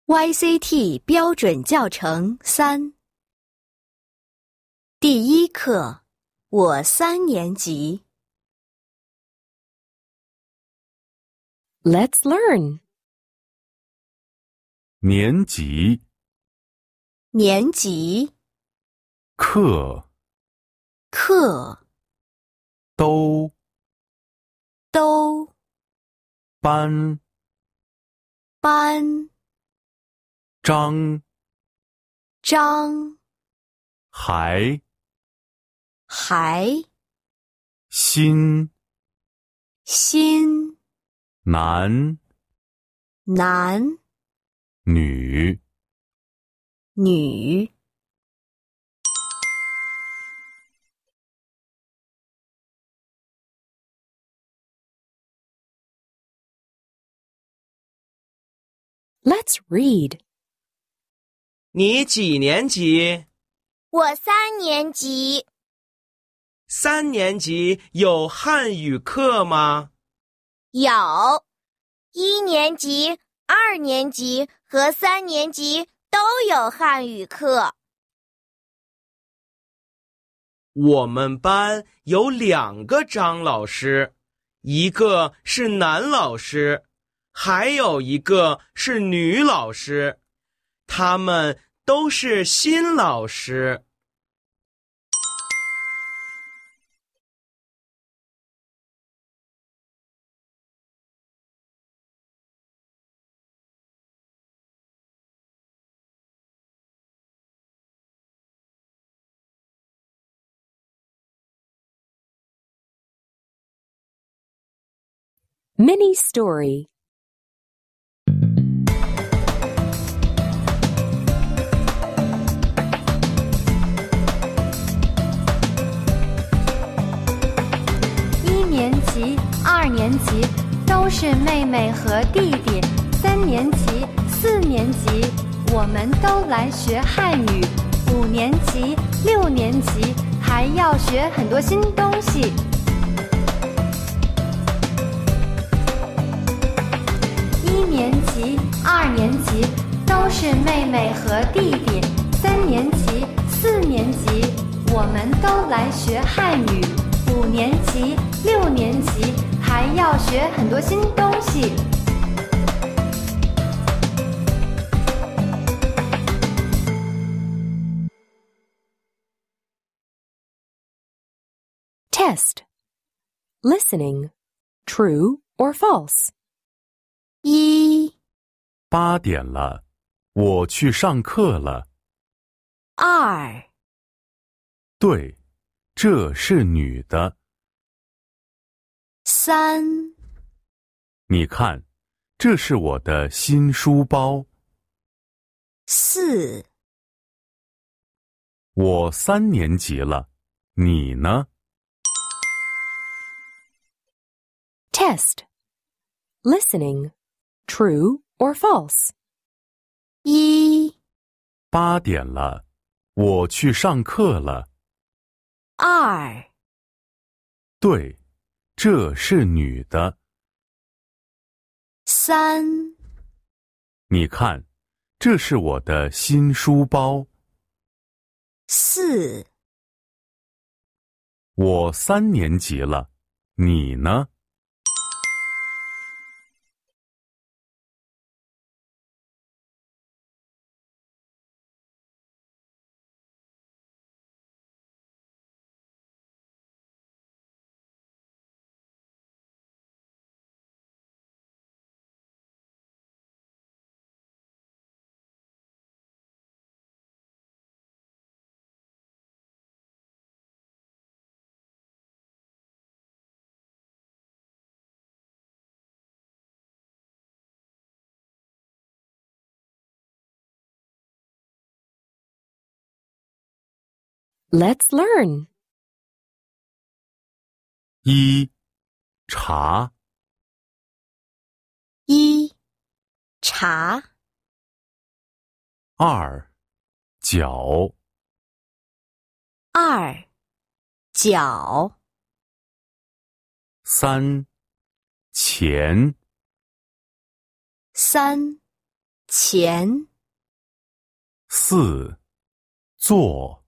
YCT 标准教程3第一课，我3年级。 Let's learn. 年级年级课课都班班章章还新男男女女。 Let's read. 你几年级我3年级， ？3年级有汉语课吗？ 有1年级、2年级和3年级都有汉语课。 我们班有2个张老师，一个是男老师，还有一个是女老师，他们都是新老师。 Mini story. 1年级、2年级都是妹妹和弟弟，3年级、4年级我们都来学汉语，5年级、6年级还要学很多新东西。1年级、2年级都是妹妹和弟弟，3年级、4年级我们都来学汉语，5年级、6年级还要学很多新东西。 Test. Listening. True or false? 8点了，我去上课了。 2 对，这是女的。 3 你看，这是我的新书包。 4 我3年级了，你呢？ Test. Listening. True or false? 8点了，我去上课了。 2 对，这是女的。 3 你看，这是我的新书包。 4 我3年级了，你呢？ Let's learn. 1茶茶 2脚 2脚 3钱 3 前。 4. 坐。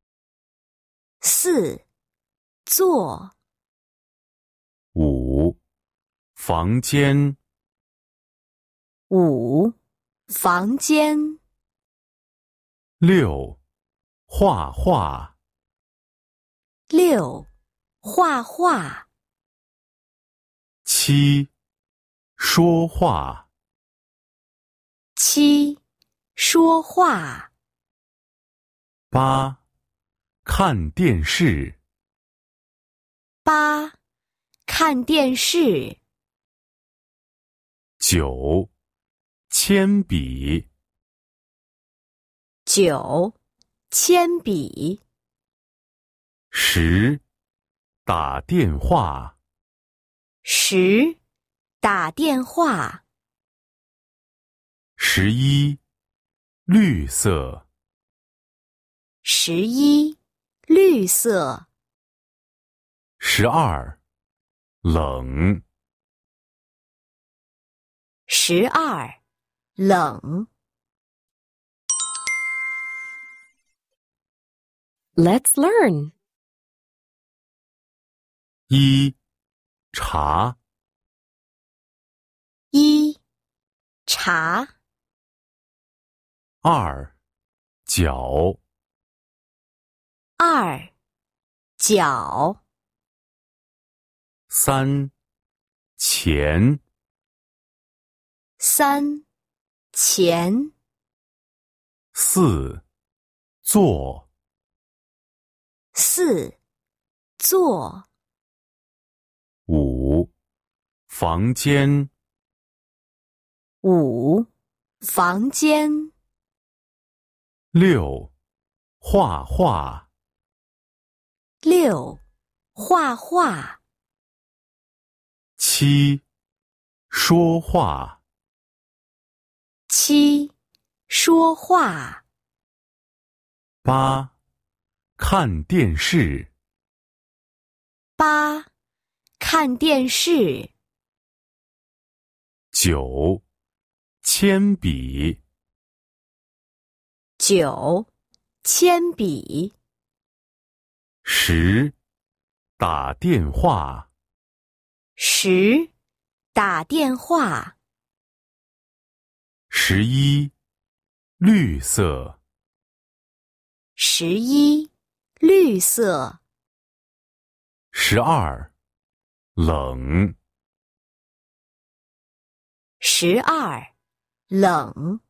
4. 坐。 5. 房间。 5. 房间。 6. 画画。 6. 画画。 7. 说话。 7. 说话。 8. 看电视。 8. 看电视。 9. 铅笔。 9. 铅笔。 10. 打电话。 10. 打电话。 11. 绿色。 11. 绿色。 12. 冷。 12. 冷。 Let's learn. 1. 茶。 1. 茶。 2. 脚。 2. 脚。 3. 钱。 3. 钱。 4. 坐。 4. 坐。 5. 房间。 5. 房间。 6. 画画。 6. 画画。 7. 说话。 7. 说话。 8. 看电视。 8. 看电视。 9. 铅笔。 9. 铅笔。 10. 打电话。 10. 打电话。 11. 绿色。 11. 绿色。 12. 冷。 12. 冷。